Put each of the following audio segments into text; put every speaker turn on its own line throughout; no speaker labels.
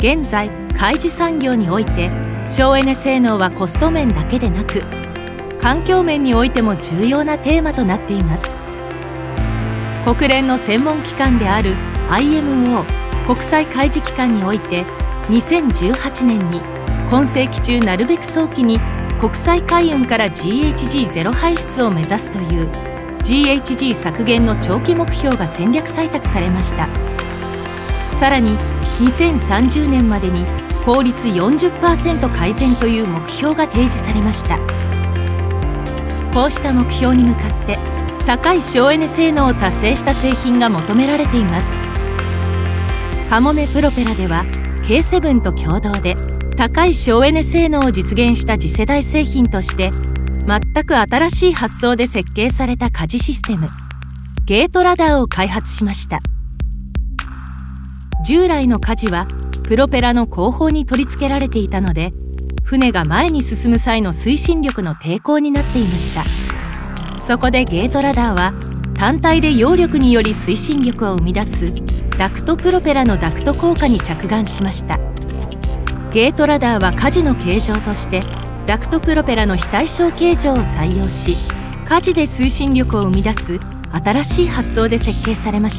現在海事産業において省エネ性能はコスト面だけでなく環境面においても重要なテーマとなっています。国連の専門機関である IMO 国際海事機関において2018年に今世紀中なるべく早期に国際海運から GHG ゼロ排出を目指すという GHG 削減の長期目標が戦略採択されました。さらに2030年までに効率 40% 改善という目標が提示されました。こうした目標に向かって高い省エネ性能を達成した製品が求められています。カモメプロペラでは K7 と共同で高い省エネ性能を実現した次世代製品として全く新しい発想で設計された舵システムゲートラダーを開発しました。従来の舵はプロペラの後方に取り付けられていたので船が前に進む際の推進力の抵抗になっていました。そこでゲートラダーは単体で揚力により推進力を生み出すダクトプロペラのダクト効果に着眼しました。ゲートラダーは舵の形状としてダクトプロペラの非対称形状を採用し舵で推進力を生み出す新しい発想で設計されました。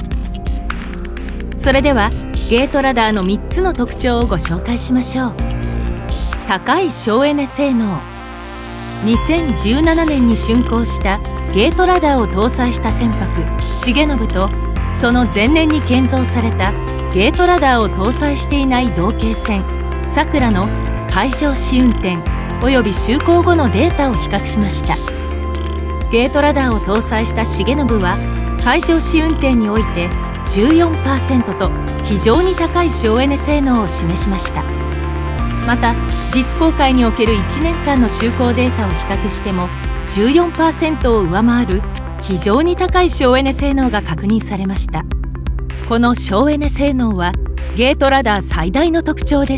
それではゲートラダーの3つの特徴をご紹介しましょう。高い省エネ性能。2017年に竣工したゲートラダーを搭載した船舶重信とその前年に建造されたゲートラダーを搭載していない同型船さくらの海上試運転および就航後のデータを比較しました。ゲートラダーを搭載した重信は海上試運転において 14% と非常に高い省エネ性能を示しました。また実航海における1年間の就航データを比較しても 14% を上回る非常に高い省エネ性能が確認されました。この省エネ性能はゲートラダー最大の特徴です。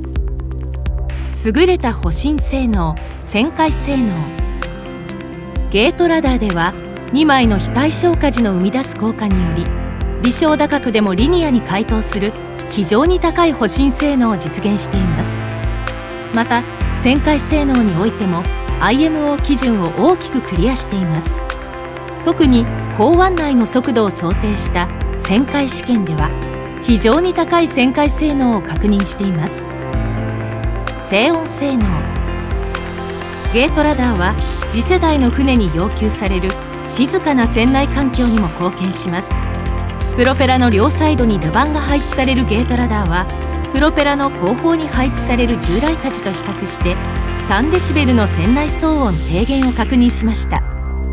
優れた保身性能、旋回性能。ゲートラダーでは2枚の非対称舵の生み出す効果により微小打角でもリニアに回答する非常に高い保身性能を実現しています。また旋回性能においても IMO 基準を大きくクリアしています。特に港湾内の速度を想定した旋回試験では非常に高い旋回性能を確認しています。静音性能。ゲートラダーは次世代の船に要求される静かな船内環境にも貢献します。プロペラの両サイドに打板が配置されるゲートラダーはプロペラの後方に配置される従来舵と比較して3デシベルの船内騒音低減を確認しました。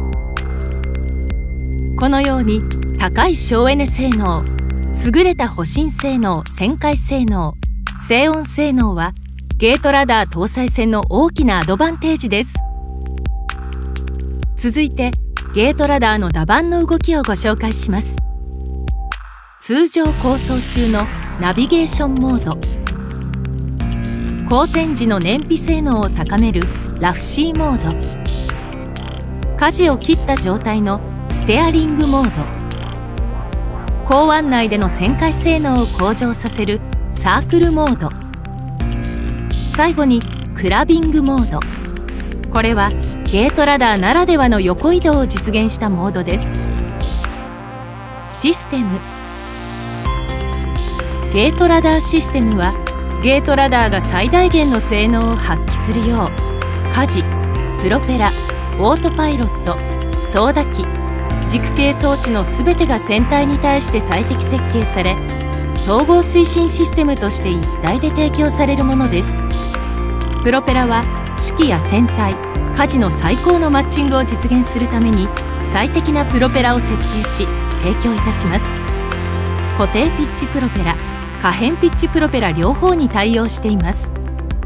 このように高い省エネ性能、優れた保身性能、旋回性能、静音性能はゲートラダー搭載船の大きなアドバンテージです。続いてゲートラダーの打板の動きをご紹介します。通常航走中のナビゲーションモード、航転時の燃費性能を高めるラフシーモード、舵を切った状態のステアリングモード、港湾内での旋回性能を向上させるサークルモード、最後にクラビングモード。これはゲートラダーならではの横移動を実現したモードです。システム。ゲートラダーシステムはゲートラダーが最大限の性能を発揮するよう舵、プロペラ、オートパイロット、操舵機、軸系装置の全てが船体に対して最適設計され統合推進システムとして一体で提供されるものです。プロペラは主機や船体、舵の最高のマッチングを実現するために最適なプロペラを設計し提供いたします。固定ピッチプロペラ、可変ピッチプロペラ両方に対応しています。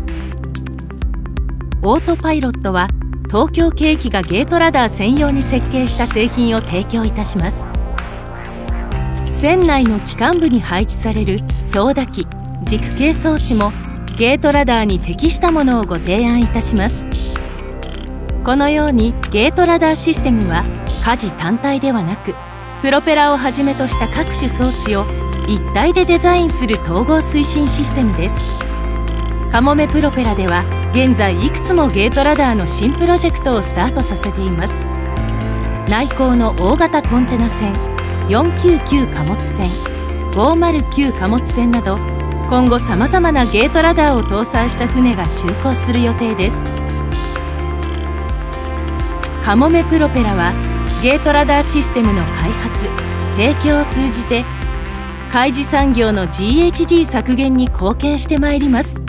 オートパイロットは東京ケーキがゲートラダー専用に設計した製品を提供いたします。船内の機関部に配置される操舵機、軸系装置もゲートラダーに適したものをご提案いたします。このようにゲートラダーシステムは舵単体ではなくプロペラをはじめとした各種装置を一体でデザインする統合推進システムです。カモメプロペラでは現在いくつもゲートラダーの新プロジェクトをスタートさせています。内航の大型コンテナ船、499貨物船、509貨物船など、今後さまざまなゲートラダーを搭載した船が就航する予定です。カモメプロペラはゲートラダーシステムの開発・提供を通じて海事産業の GHG 削減に貢献してまいります。